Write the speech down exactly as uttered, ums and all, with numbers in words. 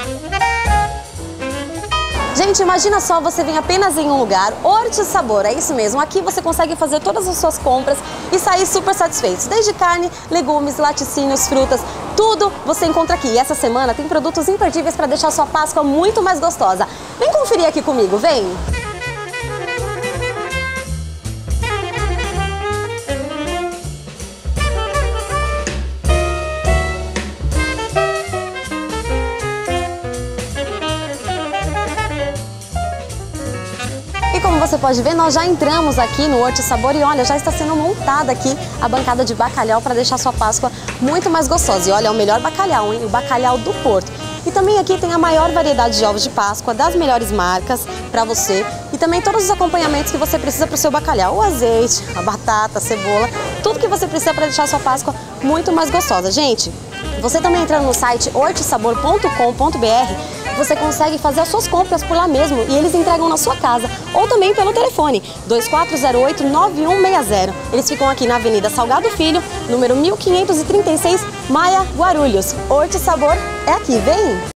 Gente, imagina só, você vem apenas em um lugar, Horti Sabor, é isso mesmo. Aqui você consegue fazer todas as suas compras e sair super satisfeitos. Desde carne, legumes, laticínios, frutas, tudo você encontra aqui. E essa semana tem produtos imperdíveis para deixar sua Páscoa muito mais gostosa. Vem conferir aqui comigo, vem! E como você pode ver, nós já entramos aqui no Horti Sabor e olha, já está sendo montada aqui a bancada de bacalhau para deixar sua Páscoa muito mais gostosa. E olha, é o melhor bacalhau, hein? O bacalhau do Porto. E também aqui tem a maior variedade de ovos de Páscoa, das melhores marcas para você. E também todos os acompanhamentos que você precisa para o seu bacalhau. O azeite, a batata, a cebola, tudo que você precisa para deixar sua Páscoa muito mais gostosa. Gente, você também entrando no site horti sabor ponto com ponto br, você consegue fazer as suas compras por lá mesmo e eles entregam na sua casa ou também pelo telefone dois quatro zero oito, nove um seis zero. Eles ficam aqui na Avenida Salgado Filho, número mil quinhentos e trinta e seis, Maia, Guarulhos. Horti Sabor é aqui, vem!